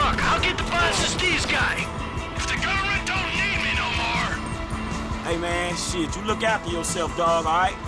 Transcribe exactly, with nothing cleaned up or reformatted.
truck. I'll get the funds to Steve's guy. If the government don't need me no more. Hey, man, shit, you look after yourself, dog, all right?